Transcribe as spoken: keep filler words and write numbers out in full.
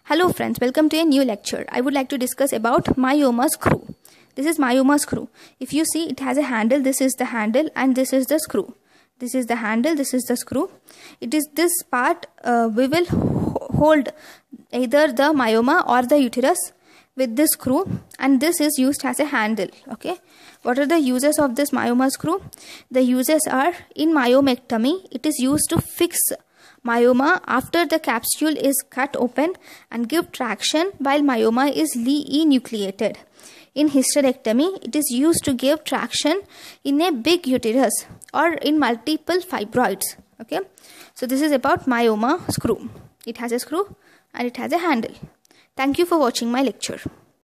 Hello friends, welcome to a new lecture. I would like to discuss about myoma screw. This is myoma screw. If you see, it has a handle. This is the handle and this is the screw. This is the handle, this is the screw. It is this part uh, we will hold either the myoma or the uterus with this screw, and this is used as a handle. Okay, what are the uses of this myoma screw? The uses are in myomectomy. It is used to fix myoma after the capsule is cut open and give traction while myoma is enucleated. In hysterectomy, it is used to give traction in a big uterus or in multiple fibroids. Okay, so this is about myoma screw. It has a screw and it has a handle. Thank you for watching my lecture.